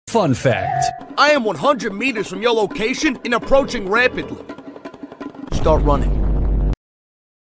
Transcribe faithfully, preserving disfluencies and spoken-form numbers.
Fun fact. I am one hundred meters from your location and approaching rapidly. Start running.